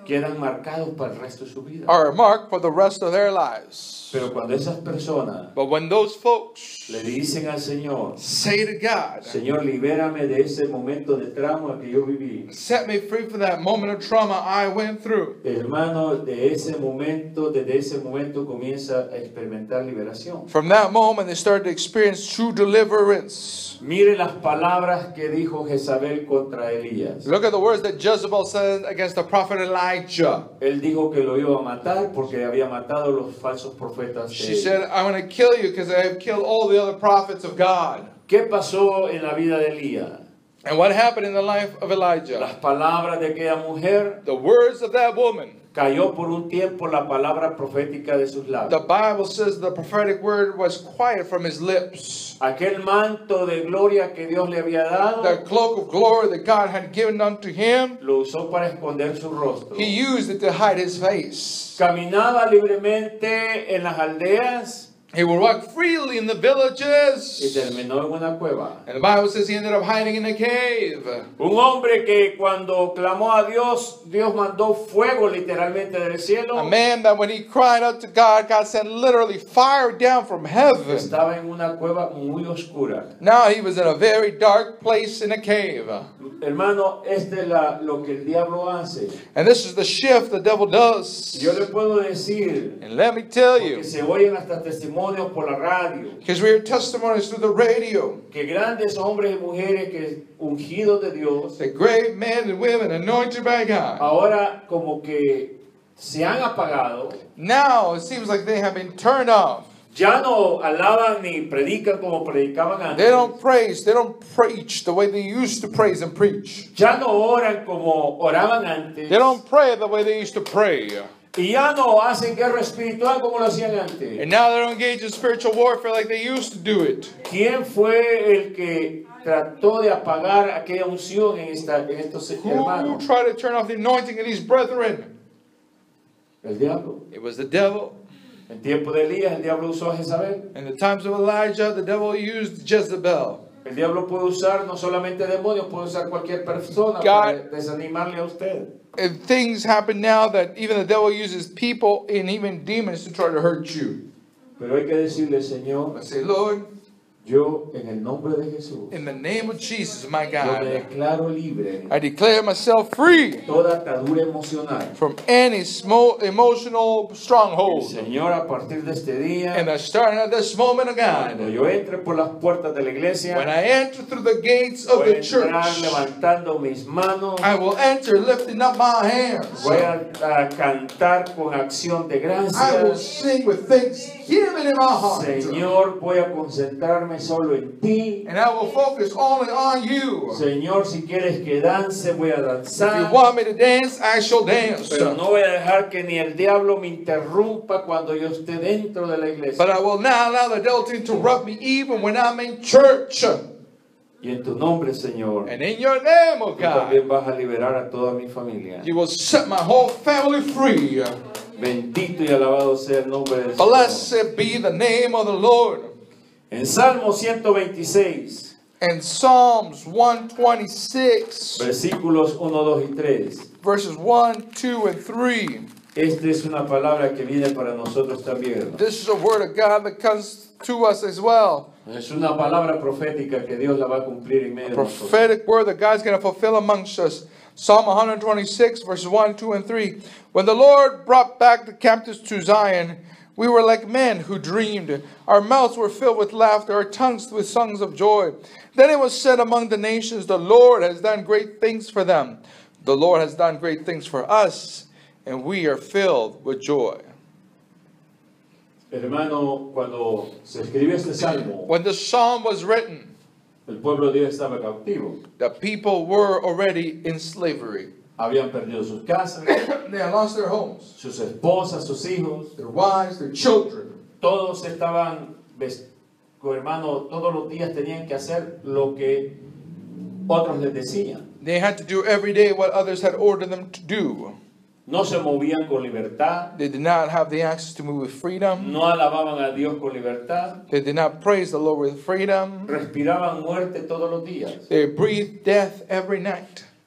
quedan marcados para el resto de su vida. are marked for the rest of their lives. Pero cuando esas personas But when those folks le dicen al Señor, say to God, Señor, libérame de ese momento de trauma que yo viví. set me free from that moment of trauma I went through, Hermano, de ese momento, desde ese momento comienza a experimentar liberación. from that moment they started to experience true deliverance. Mire las palabras que dijo Jezabel contra Elías. Look at the words that Jezebel said against the prophet Elijah. Él dijo que lo iba a matar porque había matado a los falsos profetas de She él. said, I'm going to kill you because I have killed all the other prophets of God. ¿Qué pasó en la vida de Elías? And what happened in the life of Elijah? Las palabras de aquella mujer, The words of that woman. cayó por un tiempo la palabra profética de sus The labios. Bible says the prophetic word was quiet from his lips. Aquel manto de gloria que Dios le había dado, The cloak of glory that God had given unto him, lo usó para esconder su rostro. he used it to hide his face. Caminaba libremente en las aldeas He would walk freely in the y villages. terminó en una cueva. And the Bible says he ended up hiding in a cave. Un hombre que cuando clamó a Dios, Dios mandó fuego literalmente del cielo. A man that when he cried out to God, God sent literally fire down from heaven. Estaba en una cueva muy oscura. Now he was in a very dark place in a cave. Hermano, este es la, lo que el diablo hace. And this is the shift the devil does. Yo le puedo decir, And let me tell porque you, se oyen hasta testimonios por la radio, because we hear testimonies through the radio, que grandes hombres y mujeres que ungidos de Dios, the great men and women anointed by God, ahora como que se han apagado, now it seems like they have been turned off. ya no alaban ni predican como predicaban They antes. don't praise, they don't preach the way they used to praise and preach. Ya no oran como oraban antes. They don't pray the way they used to pray. Y ya no hacen guerra espiritual como lo hacían antes. And now they're engaged in spiritual warfare like they used to do it. ¿Quién fue el que trató de apagar aquella unción en, esta, en estos Who hermanos? tried to turn off the anointing of these brethren? El diablo. It was the devil. En tiempo de Elías, el diablo usó a Jezabel. In the times of Elijah, the devil used Jezebel. El diablo puede usar no solamente demonios, puede usar cualquier persona God- para desanimarle a usted. And things happen now that even the devil uses people and even demons to try to hurt you. Pero hay que decirle, Señor, I say, Lord, yo en el nombre de Jesús, in the name of Jesus, my yo me God, declaro libre I declare myself free de toda atadura emocional. from any smo- emotional stronghold. Señor, a partir de este día, And I starting at this moment of cuando God, yo entre por las puertas de la iglesia, when I enter through the gates of voy a the entrar church, levantando mis manos. I will enter lifting up my hands. Voy a, a cantar con acción de I will gracias. sing with thanksgiving in my heart. Señor, voy a concentrarme solo en ti. And I will focus only on you. Señor, si quieres que dance, voy a If danzar. you want me to dance, I shall dance. Pero no voy a dejar que ni el diablo me interrumpa cuando yo esté dentro de la But iglesia. I will not allow the devil to interrupt me even when I'm in church. Y en tu nombre, Señor, And in your name, oh tú God, también vas a liberar a toda mi familia. you will set my whole family free. Bendito y alabado sea el nombre del Señor. Blessed be the name of the Lord. En Salmo ciento veintiséis, And Psalms one twenty-six, versículos uno, dos y tres. verses one, two, and three. Esta es una palabra que viene para nosotros también. This is a word of God that comes to us as well. Es una palabra profética que Dios la va a cumplir en medio de nosotros. Prophetic word that God's going to fulfill amongst us. Psalm one twenty-six, verses one, two, and three. When the Lord brought back the captives to Zion, we were like men who dreamed. Our mouths were filled with laughter, our tongues with songs of joy. Then it was said among the nations, the Lord has done great things for them. The Lord has done great things for us, and we are filled with joy. Hermano, cuando se escribió este salmo, When the psalm was written, el pueblo de Dios estaba cautivo. the people were already in slavery. Habían perdido sus casas, They had lost their homes, sus esposas, sus hijos. their wives, their children. Todos estaban, ves- hermano, todos los días tenían que hacer lo que otros les decían. They had to do every day what others had ordered them to do. No se movían con libertad. They did not have the access to move with freedom. No alababan a Dios con libertad. They did not praise the Lord with freedom. Respiraban muerte todos los días. They breathed death every night.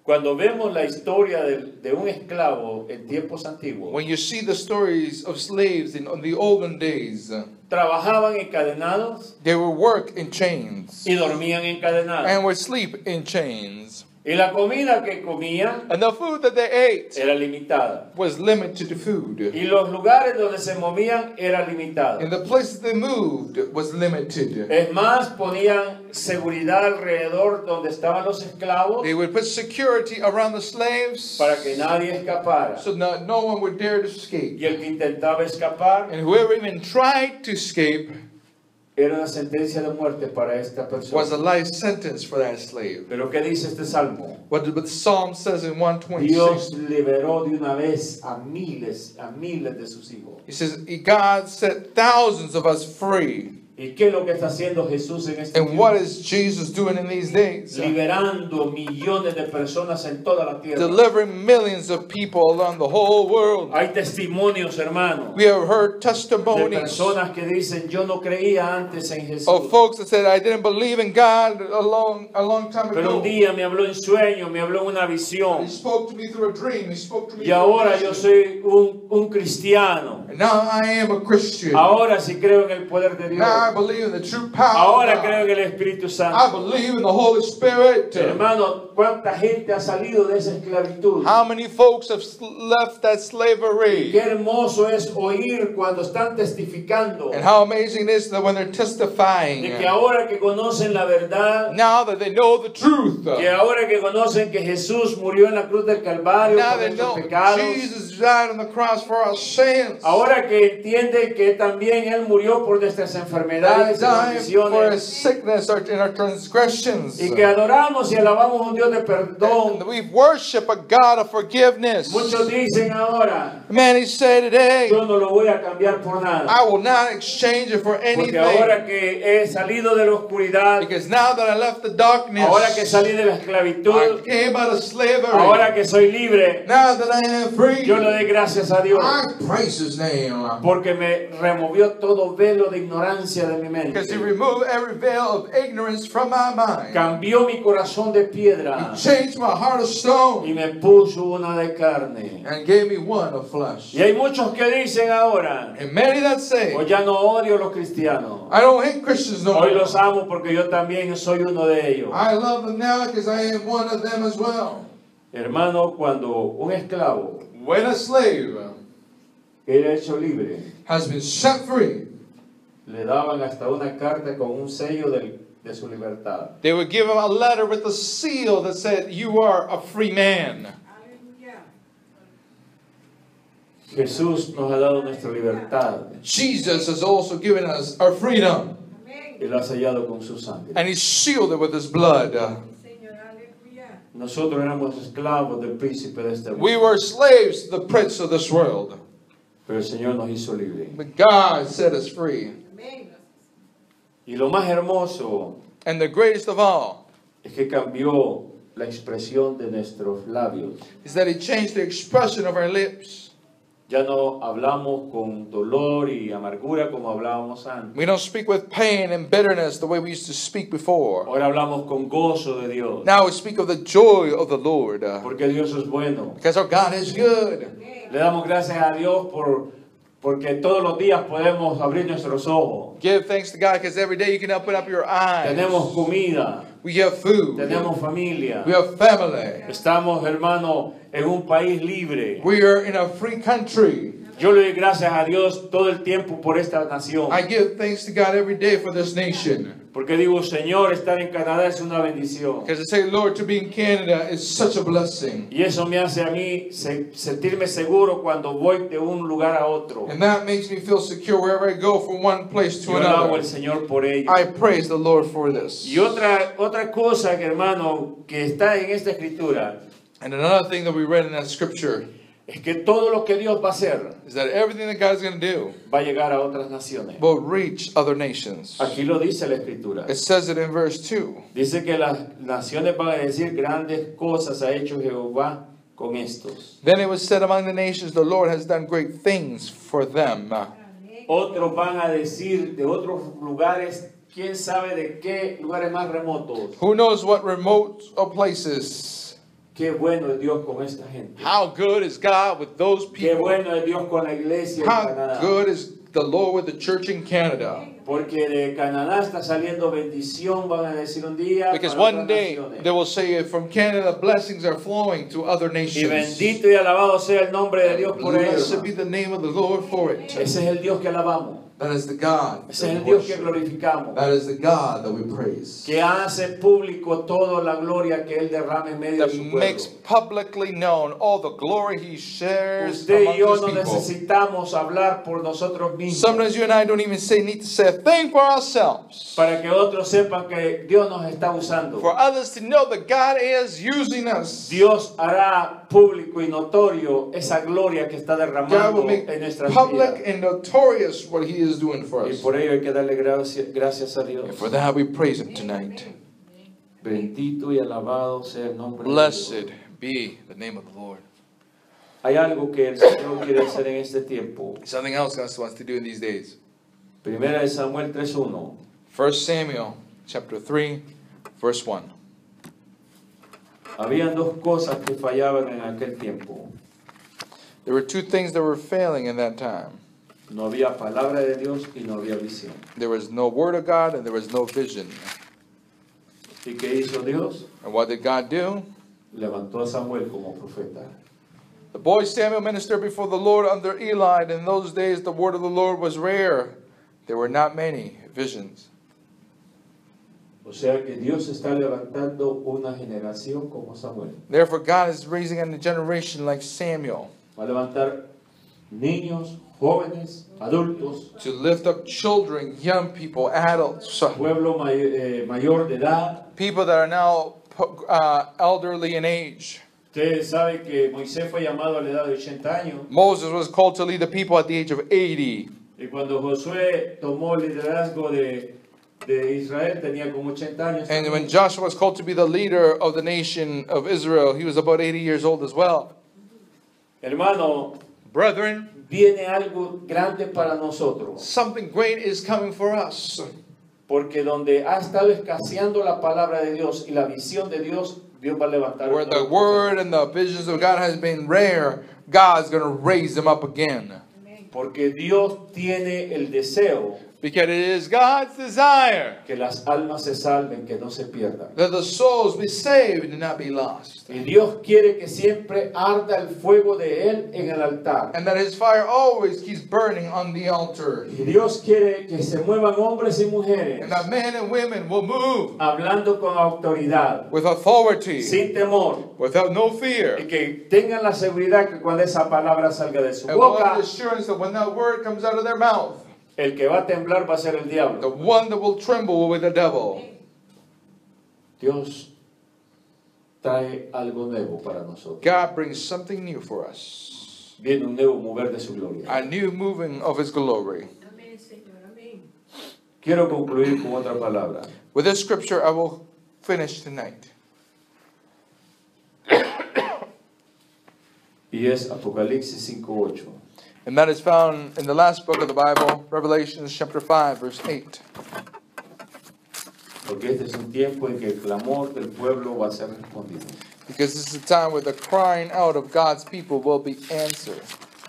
Cuando vemos la historia de, de un esclavo en tiempos antiguos, When you see the stories of slaves in on the olden days, uh, trabajaban encadenados they would work in chains y dormían encadenados. and would sleep in chains. Y la comida que comían And the food that they ate era limitada. was limited to food. Y los lugares donde se movían era limitado. And the places they moved was limited. Es más, ponían seguridad alrededor donde estaban los esclavos They would put security around the slaves para que nadie escapara. so that no one would dare to escape. Y el que intentaba escapar And whoever even tried to escape era una sentencia de muerte para esta was a persona. life sentence for that slave. Pero ¿qué dice este salmo? What the, what the Psalm says in one Dios twenty-six, liberó de una vez a miles, a miles de sus hijos. he says, God set thousands of us free. ¿Y qué es lo que está haciendo Jesús en este And what tiempo? is Jesus doing in these days? Liberando millones de personas en toda la tierra. Delivering millions of people around the whole world. Hay testimonios, hermanos, We have heard de testimonies personas que dicen, yo no creía antes en Jesús, of folks that said, I didn't believe in God a long, a long time pero un ago. día me habló en sueño, me habló en una visión, He spoke to me through a dream. He spoke to me y through a ahora yo vision. soy un, un cristiano. And now I am a Christian. Ahora sí creo en el poder de Dios. Now I believe in the true power Ahora of creo God. en el Espíritu I Santo. believe in the Holy Spirit. Hermano, ¿cuánta gente ha salido de esa esclavitud? How many folks have left that slavery? Qué hermoso es oír cuando están testificando And how amazing it is that when they're testifying, de que ahora que conocen la verdad, now that they know the truth, que ahora que conocen que Jesús murió en la cruz del Calvario now por they nuestros know pecados, Jesus died on the cross for our sins, ahora que entienden que también Él murió por nuestras that He enfermedades y died for His maldiciones, sickness or in our transgressions, y que adoramos y alabamos a un Dios de and perdón. we worship a God of forgiveness. Muchos dicen ahora, Many say today, yo no lo voy a cambiar por nada, I will not exchange it for porque anything, ahora que he salido de la oscuridad, because now that I left the darkness, ahora que salí de la I esclavitud, came out of slavery. ahora que soy libre, Now that I am free, yo le doy gracias a Dios, I praise His name. porque me removió todo velo de ignorancia de mi Because He mente. removed every veil of ignorance from my mind. Cambió mi corazón de piedra He changed my heart of y stone me puso una de carne. and gave me one of flesh. Y hay muchos que dicen ahora, And many that say, hoy ya no odio a los cristianos, I don't hate Christians no hoy more. los amo porque yo también soy uno de ellos. I love them now because I am one of them as well. Hermano, cuando un esclavo When a slave era hecho libre, has been set free, le daban hasta una carta con un sello del- de su libertad. they would give him a letter with a seal that said, you are a free man. Jesús nos ha dado nuestra libertad Jesus has also given us our freedom, y la ha sellado con su sangre. and He sealed it with His blood. Nosotros éramos esclavos del príncipe de este We mundo, were slaves to the prince of this world, pero el Señor nos hizo libres. but God set us free. Y lo más hermoso And the greatest of all es que cambió la expresión de nuestros labios. is that He changed the expression of our lips. Ya no hablamos con dolor y amargura como hablábamos antes. We don't speak with pain and bitterness the way we used to speak before. Ahora hablamos con gozo de Dios, Now we speak of the joy of the Lord, uh, porque Dios es bueno. because our God is good. Le damos gracias a Dios por, porque todos los días podemos abrir nuestros ojos. Give thanks to God because every day you can open up your eyes. Tenemos comida, We have food. tenemos familia. We have family. Estamos, hermano, en un país libre. We are in a free country. Yo le doy gracias a Dios todo el tiempo por esta nación. I give thanks to God every day for this nation. Porque digo, Señor, estar en Canadá es una bendición. Because I say, Lord, to be in Canada is such a blessing. Y eso me hace a mí se- sentirme seguro cuando voy de un lugar a otro. And that makes me feel secure wherever I go from one place to Yo alabo al another. Señor por ello. I praise the Lord for this. Y otra, otra cosa, que, hermano, que está en esta escritura, And another thing that we read in that scripture es que todo lo que Dios va a hacer is that everything that God's going to do va a llegar a otras naciones. will reach other nations. Aquí lo dice la escritura. It says it in verse two. Dice que las naciones van a decir, grandes cosas ha hecho Jehová con estos. Then it was said among the nations, the Lord has done great things for them. Otros van a decir de otros lugares, quién sabe de qué lugares más remotos, Who knows what remote places Qué bueno es Dios con esta gente. How good is God with those Qué people? bueno es Dios con la iglesia en How Canadá. good is the Lord with the church in Canada? Porque de Canadá está saliendo bendición, van a decir un día. Because para one otras day naciones. they will say from Canada blessings are flowing to other Y nations. bendito y alabado sea el nombre de Dios por ello. Blessed be the name of the Lord for it. Ese es el Dios que alabamos. That is the God. Ese es that el we Dios que worship. glorificamos. That is the God that we praise. Que hace público toda la gloria que Él derrama en medio de That su makes pueblo. publicly known all the glory He shares Usted y among yo His no people. necesitamos hablar por nosotros mismos. Sometimes you and I don't even say need to say a thing for ourselves. Para que otros sepan que Dios nos está usando. For others to know that God is using us. Dios hará público y notorio esa gloria que está God will derramando make en nuestras public vidas. and notorious what He is doing for Y us. por ello hay que darle gracias, gracias a Dios. And for that we praise Him tonight. Bendito y alabado sea el nombre de Blessed Dios. be the name of the Lord. Hay algo que el Señor quiere hacer en este tiempo. Something else God wants to do in these days. Primera de Samuel tres uno. First Samuel chapter three, verse one. Habían dos cosas que fallaban en aquel tiempo. There were two things that were failing in that time. No había palabra de Dios y no había visión. There was no word of God and there was no vision. ¿Y qué hizo Dios? And what did God do? Levantó a Samuel como profeta. The boy Samuel ministered before the Lord under Eli, and in those days the word of the Lord was rare. There were not many visions. O sea que Dios está levantando una generación como Samuel. Therefore God is raising a generation like Samuel Va a levantar niños, jóvenes, adultos, to lift up children, young people, adults, pueblo may- eh, mayor de edad. people that are now uh, elderly in age. Usted sabe que Moisés fue llamado a la edad de ochenta años. Moses was called to lead the people at the age of eighty. Y cuando Josué tomó el liderazgo de, de Israel tenía como ochenta años. And when Joshua was called to be the leader of the nation of Israel, he was about eighty years old as well. Hermano, Brethren, viene algo grande para nosotros. something great is coming for us. Porque donde ha estado escaseando la palabra de Dios y la visión de Dios, Dios va a levantar Where un the nuevo word and the visions of God has been rare, God's going to raise them up again. profeta. Porque Dios tiene el deseo Because it is God's desire que las almas se salven, que no se pierdan. that the souls be saved and not be lost. Y Dios quiere que siempre arda el fuego de Él en el altar. And that His fire always keeps burning on the altar. Y Dios quiere que se muevan hombres y mujeres And that men and women will move hablando con autoridad, with authority, sin temor, without no y fear. que tengan la seguridad que cuando esa palabra salga de su And one boca, assurance that when that word comes out of their mouth, el que va a temblar va a ser el the diablo. one that will tremble will be the devil. Dios trae algo nuevo para nosotros. God brings something new for us. Viene un nuevo mover de su gloria. A new moving of His glory. Amén, Señor, amén. Quiero concluir con otra palabra. With this scripture, I will finish tonight. Y es Apocalipsis cinco ocho. And that is found in the last book of the Bible, Revelation chapter five, verse eight. Porque este es un tiempo en que el clamor del pueblo va a ser respondido. Because this is a time where the crying out of God's people will be answered.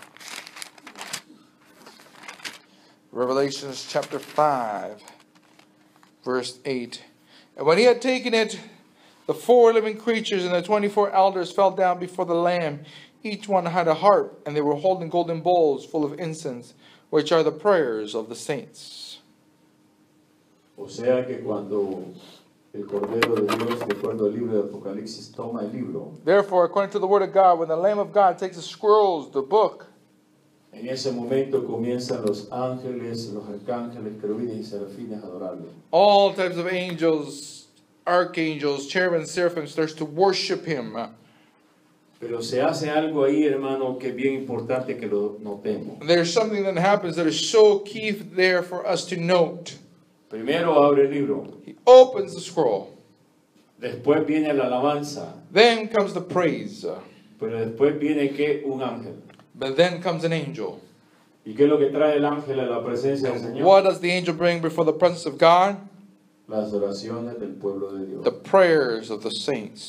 Revelation chapter five, verse eight. And when he had taken it, the four living creatures and the twenty-four elders fell down before the Lamb. Each one had a harp, and they were holding golden bowls full of incense, which are the prayers of the saints. O sea que cuando el Cordero de Dios, de acuerdo al libro de Apocalipsis, toma el libro, Therefore, according to the word of God, when the Lamb of God takes the scrolls, the book, en ese momento comienzan los ángeles, los arcángeles, querubines y serafines a adorarlo. all types of angels, archangels, cherubim, seraphim starts to worship him. Pero se hace algo ahí, hermano, que es bien importante que lo notemos. There's something that happens that is so key there for us to note. Primero abre el libro, He opens the scroll. después viene la alabanza, Then comes the praise. pero después viene que un ángel. But then comes an angel. ¿Y qué es lo que trae el ángel a la presencia del Señor? What does the angel bring before the presence of God? Las oraciones del pueblo de Dios. The prayers of the saints.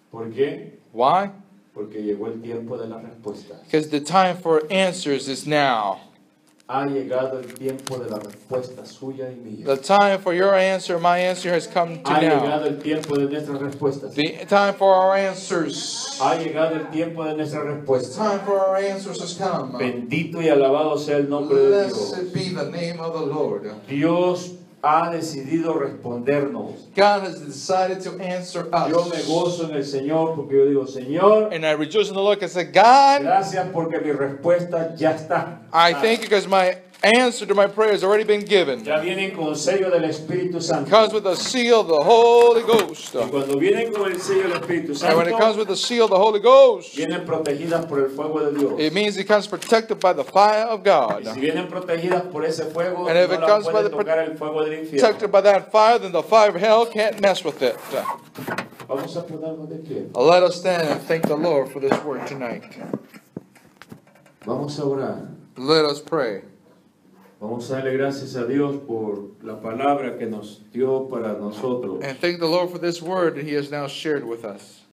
¿Por qué? Why? Porque llegó el tiempo de la respuesta. Because the time for answers is now. Ha llegado el tiempo de la respuesta suya y mía. The time for your answer, my answer has come to Ha now. llegado el tiempo de nuestras respuestas. The time for our answers. Ha llegado el tiempo de nuestras The respuestas. time for our answers has come. Bendito y alabado sea el nombre de Dios. Blessed be the name of the Lord. Dios ha decidido respondernos. God has decided to answer Yo me us. gozo en el Señor porque yo digo, Señor, And I rejoice in the Lord because I said, God, gracias porque mi respuesta ya está. I thank you because my answer to my prayer has already been given. Ya vienen con sello del Espíritu Santo. It comes with the seal of the Holy Ghost. Y cuando vienen con el sello del Espíritu And when it comes Santo, with the seal of the Holy Ghost, vienen protegidas por el fuego de Dios. it means it comes protected by the fire of Y God. si vienen protegidas por ese fuego, And if no it la comes by puede the pro- tocar el fuego del infierno. Protected by that fire, then the fire of hell can't mess with it. Vamos a ponernos de pie. Let us stand and thank the Lord for this word tonight. Vamos a orar. Let us pray. Vamos a darle gracias a Dios por la palabra que nos dio para nosotros. And thank the Lord for this word that He has now shared with us.